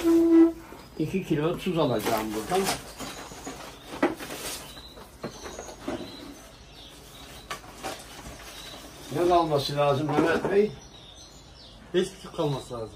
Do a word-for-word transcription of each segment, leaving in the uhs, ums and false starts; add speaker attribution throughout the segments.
Speaker 1: iki kilo tuz alacağım buradan. Ne kalması lazım Mehmet Bey?
Speaker 2: Beş buçuk kalması lazım.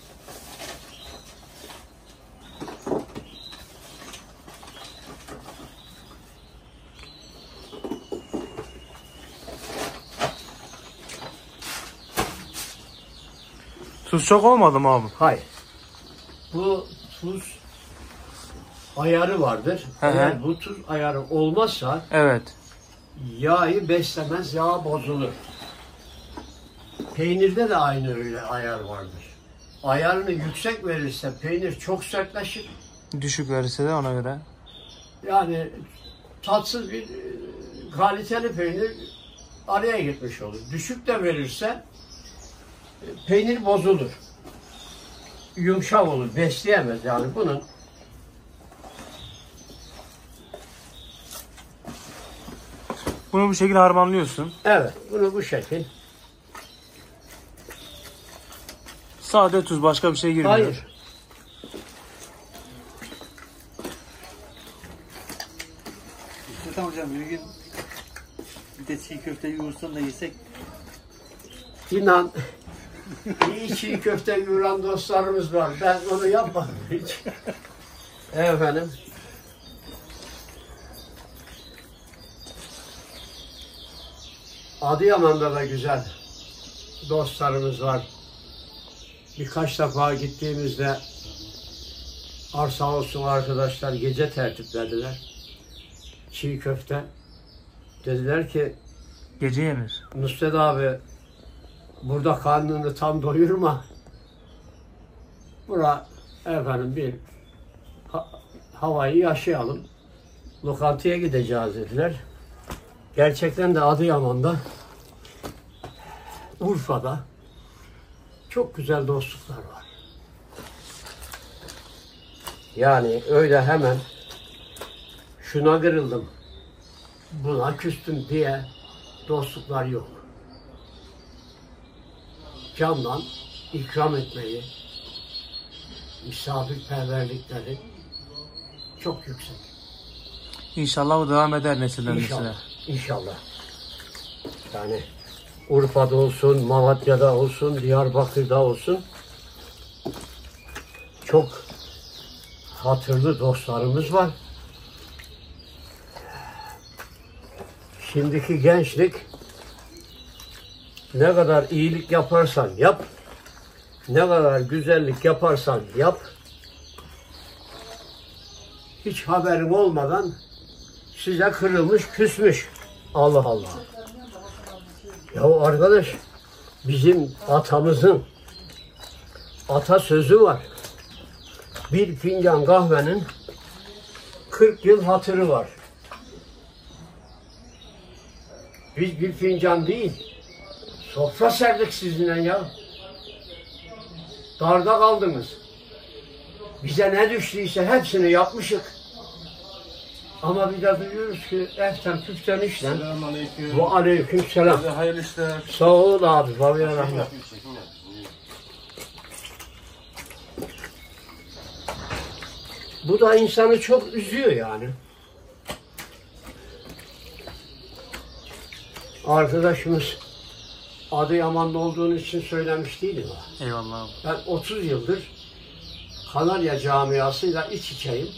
Speaker 3: Tuz çok olmadı mı abi?
Speaker 1: Hayır. Bu tuz ayarı vardır.
Speaker 3: Hı hı.
Speaker 1: Eğer bu tuz ayarı olmazsa
Speaker 3: Evet.
Speaker 1: yağı beslemez, yağ bozulur. Peynirde de aynı öyle ayar vardır. Ayarını yüksek verirse peynir çok sertleşir.
Speaker 3: Düşük verirse de ona göre.
Speaker 1: Yani tatsız bir e, kaliteli peynir araya gitmiş olur. Düşük de verirse e, peynir bozulur. Yumuşak olur, besleyemez yani bunun.
Speaker 3: Bunu bu şekilde harmanlıyorsun.
Speaker 1: Evet, bunu bu şekil.
Speaker 3: Sade tuz, başka bir şey girmiyor.
Speaker 1: Hayır.
Speaker 2: İşte hocam bir gün bir de çiğ köfte yoğursan da yesek.
Speaker 1: İnan, iyi çiğ köfte yoğuran dostlarımız var. Ben onu yapmadım hiç. Efendim. Adıyaman'da da güzel dostlarımız var. Birkaç defa gittiğimizde arsa olsun arkadaşlar gece tertiplediler. Çiğ köfte. Dediler ki
Speaker 3: Gece yenir.
Speaker 1: Nusret abi burada karnını tam doyurma. Bura efendim bir ha havayı yaşayalım. Lokantaya gideceğiz dediler. Gerçekten de Adıyaman'da, Urfa'da çok güzel dostluklar var. Yani öyle hemen şuna kırıldım, buna küstüm diye dostluklar yok. Candan ikram etmeyi, misafirperverlikleri çok yüksek.
Speaker 3: İnşallah bu devam eder nesilden nesile.
Speaker 1: İnşallah, inşallah. Yani Urfa'da olsun, Malatya'da olsun, Diyarbakır'da olsun çok hatırlı dostlarımız var. Şimdiki gençlik ne kadar iyilik yaparsan yap, ne kadar güzellik yaparsan yap, hiç haberin olmadan size kırılmış, küsmüş. Allah Allah. Ya arkadaş, bizim atamızın atasözü var. Bir fincan kahvenin kırk yıl hatırı var. Biz bir fincan değil, sofra serdik sizinle ya. Darda kaldınız. Bize ne düştüyse hepsini yapmışık. Ama bir de duyuyoruz ki eften püften işten.
Speaker 2: Selamünaleyküm.
Speaker 1: Ve aleyküm selam.
Speaker 2: Hayırlı işler.
Speaker 1: Sağ ol abi, babaya rahmet. Bu da insanı çok üzüyor yani. Arkadaşımız Adıyaman'da olduğun için söylemiş değilim ha.
Speaker 3: Eyvallah abi.
Speaker 1: Ben otuz yıldır Kanarya camiasıyla iç içeyim.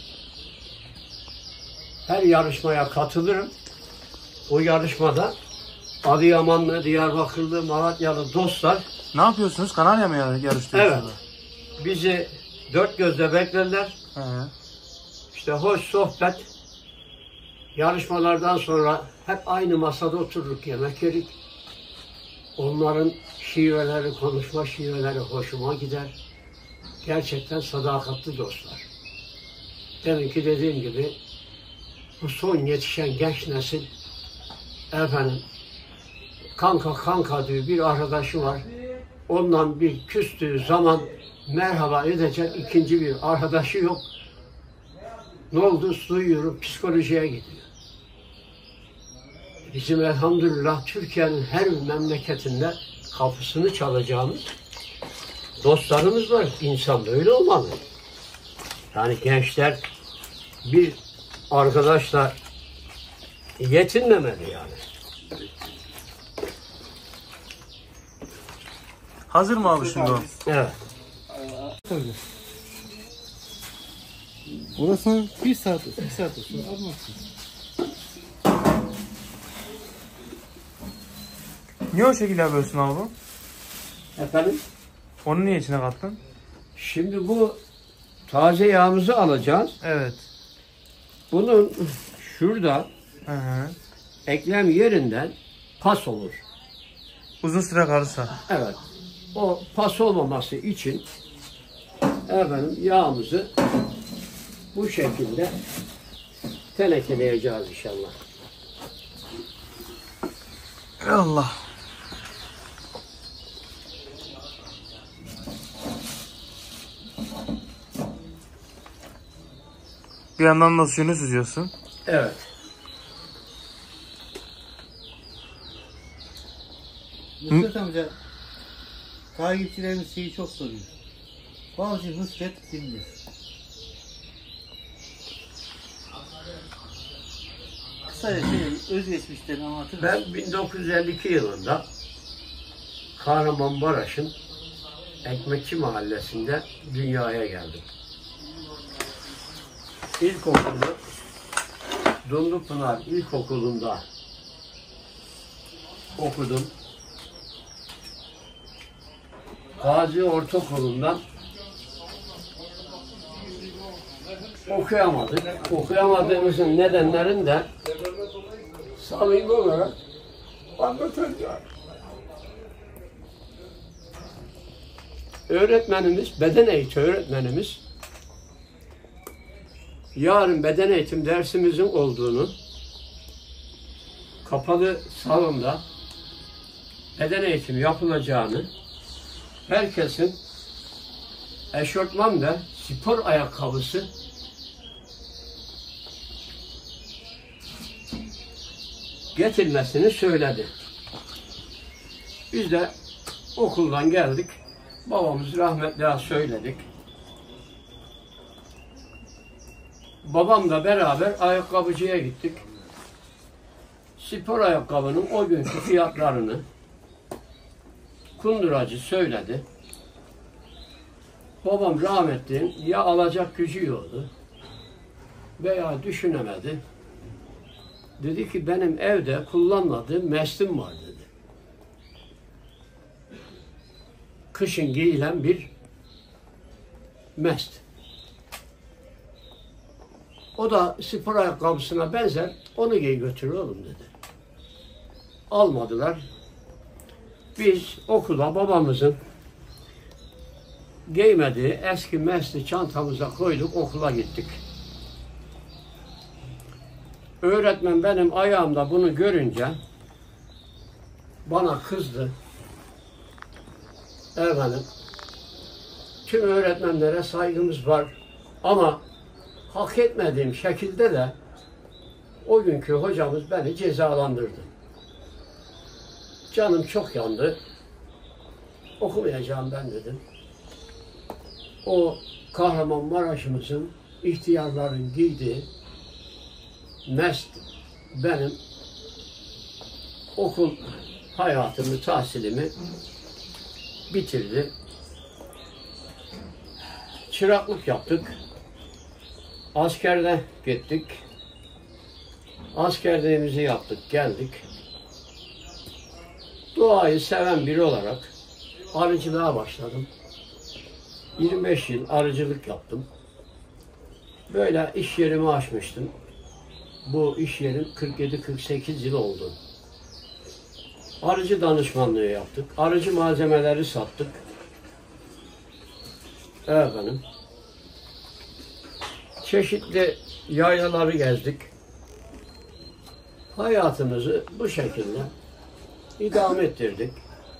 Speaker 1: Her yarışmaya katılırım. O yarışmada Adıyamanlı, Diyarbakırlı, Malatyalı dostlar.
Speaker 3: Ne yapıyorsunuz? Kanarya mı yar- yarıştırıyorsunuz?
Speaker 1: Evet. Bizi dört gözle beklerler.
Speaker 3: He.
Speaker 1: İşte hoş sohbet. Yarışmalardan sonra hep aynı masada otururuk, yemek yedik. Onların şiveleri, konuşma şiveleri hoşuma gider. Gerçekten sadakatli dostlar. Deminki dediğim gibi bu son yetişen genç nesil efendim kanka kanka diyor, bir arkadaşı var. Ondan bir küstüğü zaman merhaba edecek ikinci bir arkadaşı yok. Ne oldu? Duyuyorum, psikolojiye gidiyor. Bizim elhamdülillah Türkiye'nin her memleketinde kapısını çalacağımız dostlarımız var. İnsan böyle olmalı. Yani gençler bir arkadaşla yetinmemeli yani.
Speaker 3: Hazır mı abi şimdi o?
Speaker 1: Evet.
Speaker 2: Orası bir saat, bir saat olsun. Almazsın.
Speaker 3: Niye o şekilde yapıyorsun abi?
Speaker 1: Efendim?
Speaker 3: Onu niye içine kattın?
Speaker 1: Şimdi bu taze yağımızı alacağız.
Speaker 3: Evet.
Speaker 1: Bunun şurada
Speaker 3: Hı hı.
Speaker 1: eklem yerinden pas olur.
Speaker 3: Uzun süre kalırsa.
Speaker 1: Evet. O pas olmaması için efendim yağımızı bu şekilde tenekeleyeceğiz inşallah.
Speaker 3: Allah. Bir yandan da suyunu süzüyorsun.
Speaker 1: Evet.
Speaker 2: Nusret amca, takipçilerimiz şeyi çok soruyor. Balcı Nusret kimdir? Kısaca şey, özgeçmişlerini anlatır mısın?
Speaker 1: Ben bin dokuz yüz elli iki yılında Kahramanmaraş'ın Ekmekçi Mahallesi'nde dünyaya geldim. İlkokulu Dumlupınar İlkokulu'nda okudum. Gazi Ortaokulu'ndan okuyamadık. Okuyamadığımızın nedenlerini de samimi olarak anlatacağım. Öğretmenimiz, beden eğitimi öğretmenimiz yarın beden eğitim dersimizin olduğunu kapalı salonda beden eğitimi yapılacağını, herkesin eşortman ve spor ayakkabısı getirmesini söyledi. Biz de okuldan geldik. Babamız rahmetliye söyledik. Babamla beraber ayakkabıcıya gittik. Spor ayakkabının o günkü fiyatlarını kunduracı söyledi. Babam rahmetli ya alacak gücü yoktu veya düşünemedi. Dedi ki benim evde kullanmadığım meslim var dedi. Kışın giyilen bir mest. O da spor ayakkabısına benzer, onu giy götür oğlum dedi. Almadılar. Biz okula babamızın giymediği eski mesli çantamıza koyduk, okula gittik. Öğretmen benim ayağımda bunu görünce bana kızdı. Efendim, tüm öğretmenlere saygımız var ama hak etmediğim şekilde de o günkü hocamız beni cezalandırdı. Canım çok yandı. Okumayacağım ben dedim. O Kahramanmaraş'ımızın ihtiyarların giydiği mest benim okul hayatımı, tahsilimi bitirdi. Çıraklık yaptık. Askerde gittik. Askerliğimizi yaptık, geldik. Doğayı seven biri olarak arıcılığa başladım. yirmi beş yıl arıcılık yaptım. Böyle iş yerimi açmıştım. Bu iş yerim kırk yedi kırk sekiz yıl oldu. Arıcı danışmanlığı yaptık. Arıcı malzemeleri sattık. Efendim. Çeşitli yaylaları gezdik. Hayatımızı bu şekilde idame ettirdik.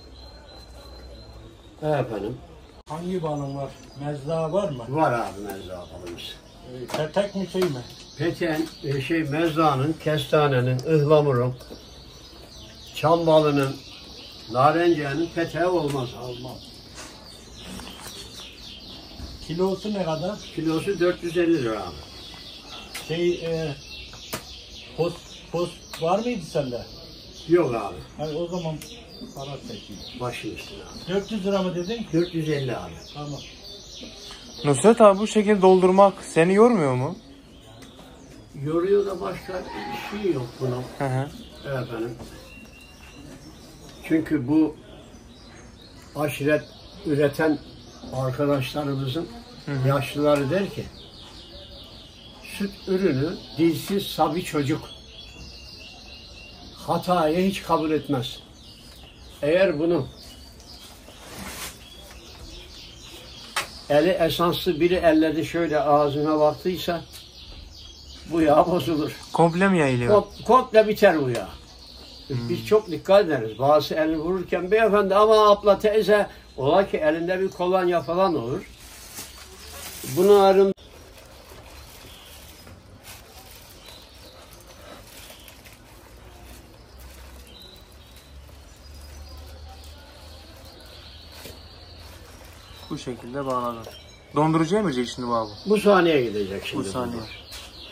Speaker 1: Efendim.
Speaker 4: Hangi balın var? Mezda var mı?
Speaker 1: Var abi mezra balımız.
Speaker 4: Ee, tek mi şey mi?
Speaker 1: Peteğin, e, şey mezranın, kestanenin, ıhlamurun, çam balının, narenciyenin peteği olmaz.
Speaker 4: Almam. Kilosu ne kadar?
Speaker 1: Kilosu dört yüz elli lira abi.
Speaker 4: Şey, e, post, post var mıydı sende?
Speaker 1: Yok abi.
Speaker 4: Hayır, o zaman para çekeyim.
Speaker 1: Başın üstüne abi.
Speaker 4: dört yüz lira mı dedin?
Speaker 1: dört yüz elli abi.
Speaker 4: Tamam.
Speaker 3: Nusret abi bu şekilde doldurmak seni yormuyor mu?
Speaker 1: Yoruyor da başka şey yok bunun.
Speaker 3: Hı hı.
Speaker 1: Efendim. Çünkü bu aşiret üreten arkadaşlarımızın
Speaker 3: Hı hı.
Speaker 1: yaşlıları der ki süt ürünü dilsiz sabi çocuk hatayı hiç kabul etmez. Eğer bunu eli esanslı biri elledi şöyle ağzına baktıysa bu yağ bozulur.
Speaker 3: Komple mi yayılıyor?
Speaker 1: Kom komple biter bu yağ. Biz çok dikkat ederiz. Bazı elini vururken beyefendi ama abla teyze ola ki elinde bir kolonya falan olur. Bunların
Speaker 3: Bu şekilde bağladım. Dondurucuya mı girecek şimdi bu abi?
Speaker 1: bu sahneye gidecek şimdi.
Speaker 3: Bu saniye.
Speaker 1: bunlar.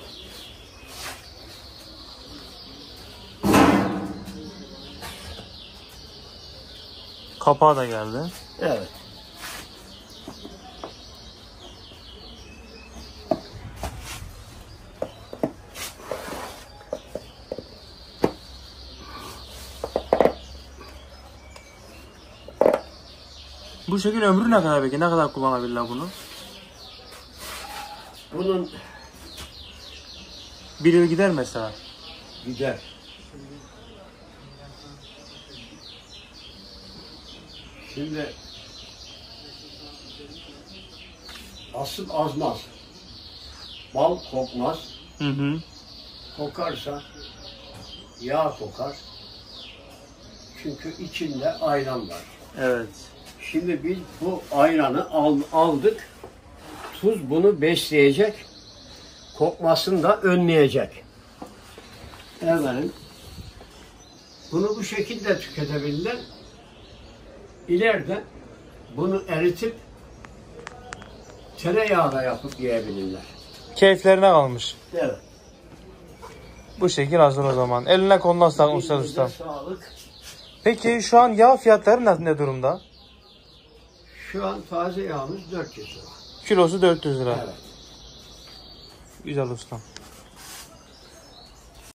Speaker 3: Kapağı da geldi.
Speaker 1: Evet.
Speaker 3: Bu şekil ömrü ne kadar peki? Ne kadar kullanabilirler bunu?
Speaker 1: Bunun
Speaker 3: Bir yıl gider mesela.
Speaker 1: gider. Şimdi asıl azmaz. Bal kokmaz.
Speaker 3: Hı hı.
Speaker 1: Kokarsa yağ kokar. Çünkü içinde ayran var.
Speaker 3: Evet.
Speaker 1: Şimdi biz bu ayranı al, aldık. Tuz bunu besleyecek. Kokmasını da önleyecek. Efendim, bunu bu şekilde tüketebilirler. İleride bunu eritip tereyağı da yapıp yiyebilirler.
Speaker 3: Keyiflerine kalmış.
Speaker 1: Evet.
Speaker 3: Bu şekil hazır o zaman. Eline koluna sağlık Nusret
Speaker 1: Elinize
Speaker 3: Usta.
Speaker 1: sağlık.
Speaker 3: Peki şu an yağ fiyatları ne, ne durumda?
Speaker 1: Şu an taze yağımız dört yüz lira.
Speaker 3: Kilosu dört yüz lira.
Speaker 1: Evet.
Speaker 3: Güzel ustam.